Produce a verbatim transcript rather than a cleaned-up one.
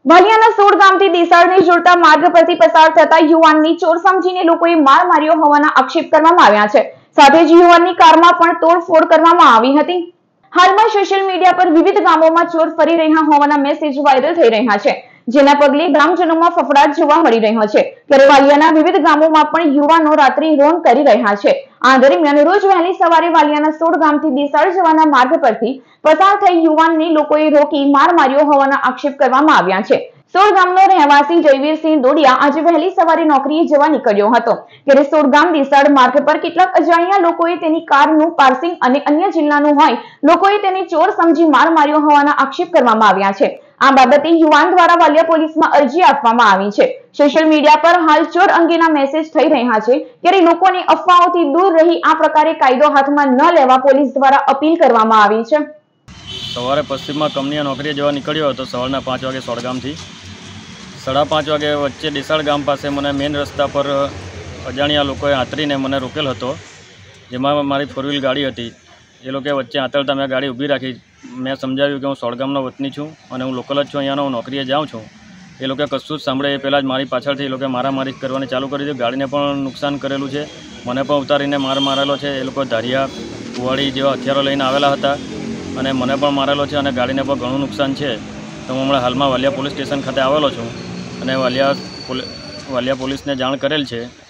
વાલિયાના સોળ ગામથી દેસાળને જોડતા માર્ગ પરથી પસાર થતા યુવાનની ચોર સમજીને લોકોએ માર માર્યો હોવાના આક્ષેપ કરવામાં આવ્યા છે। સાથે જ યુવાનની કારમાં પણ તોડફોડ કરવામાં આવી હતી। હાલમાં સોશિયલ મીડિયા પર વિવિધ ગામોમાં ચોર ફરી રહ્યા હોવાના મેસેજ વાયરલ થઈ રહ્યા છે, જેના પગલે ગ્રામજનોમાં ફફડાટ જોવા મળી રહ્યો છે। ત્યારે વાલિયાના વિવિધ ગામોમાં પણ યુવાનો રાત્રિ રોન કરી રહ્યા છે। આ દરમિયાન રોજ વહેલી સવારે વાલિયાના સોળ ગામથી દેસાળ જવાના માર્ગ પરથી પસાર થઈ યુવાનને લોકોએ રોકી માર માર્યો હોવાના આક્ષેપ કરવામાં આવ્યા છે। સોળ ગામનો રહેવાસી જયવીરસિંહ દોડિયા આજે વહેલી સવારે નોકરીએ જવા નીકળ્યો હતો, ત્યારે સોળ ગામ દેસાળ માર્ગ પર કેટલાક અજાણ્યા લોકોએ તેની કારનું પાર્સિંગ અને અન્ય જિલ્લાનું હોય લોકોએ તેને ચોર સમજી માર માર્યો હોવાના આક્ષેપ કરવામાં આવ્યા છે। આ બાબતે યુવાન દ્વારા વાલિયા પોલીસમાં અરજી આપવામાં આવી છે। સોશિયલ મીડિયા પર હાલ ચોર અંગેના મેસેજ થઈ રહ્યા છે, ત્યારે લોકોને અફવાઓથી દૂર રહી આ પ્રકારે કાયદો હાથમાં ન લેવા પોલીસ દ્વારા અપીલ કરવામાં આવી છે। સવારે પશ્ચિમમાં કંપનીએ નોકરીએ જવા નીકળ્યો હતો સવારના પાંચ વાગે સોળગામથી સાડા પાંચ વાગે વચ્ચે દેસાળ ગામ પાસે મને મેઇન રસ્તા પર અજાણ્યા લોકોએ આંતરીને મને રોકેલ હતો, જેમાં મારી ફોર વ્હીલ ગાડી હતી। એ લોકોએ વચ્ચે આંતરતા મેં ગાડી ઊભી રાખી। મેં સમજાવ્યું કે હું સોળગામનો વતની છું અને હું લોકલ જ છું, અહીંયાનો હું નોકરીએ જાઉં છું। એ લોકોએ કશું જ સાંભળે એ પહેલાં જ મારી પાછળથી એ લોકોએ મારામારી કરવાની ચાલુ કરી દીધી। ગાડીને પણ નુકસાન કરેલું છે, મને પણ ઉતારીને માર મારેલો છે। એ લોકો ધારિયા કુવાડી જેવા હથિયારો લઈને આવેલા હતા અને મને પણ મારેલો છે અને ગાડીને પણ ઘણું નુકસાન છે। તો હું હમણાં હાલમાં વાલિયા પોલીસ સ્ટેશન ખાતે આવેલો છું અને વાલિયા વાલિયા પોલીસને જાણ કરેલ છે।